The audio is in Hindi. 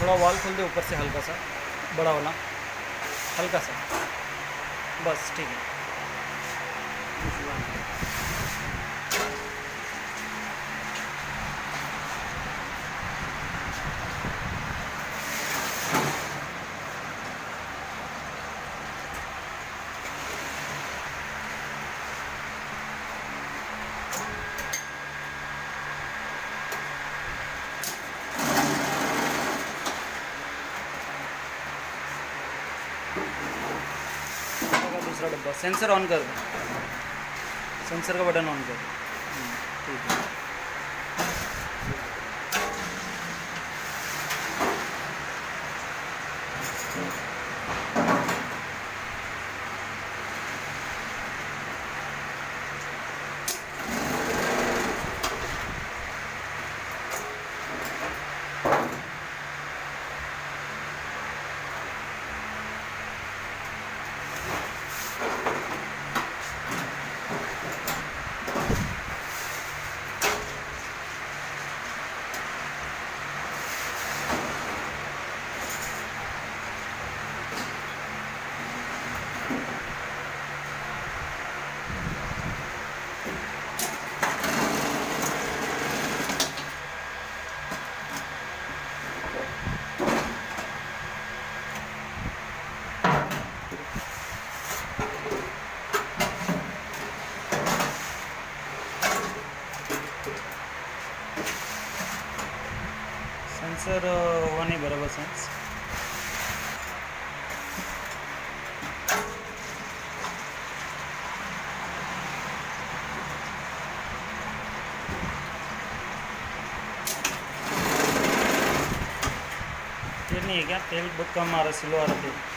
थोड़ा वॉल खोल दे ऊपर से, हल्का सा बड़ा वाला, हल्का सा, बस ठीक है। दूसरा डब्बा, सेंसर ऑन कर दो, सेंसर का बटन ऑन कर, ठीक है। सेंसर हुआ नहीं बराबर सेंस। तेल नहीं है क्या? तेल बहुत कम आ रहा है, स्लो आ रहा है तेल।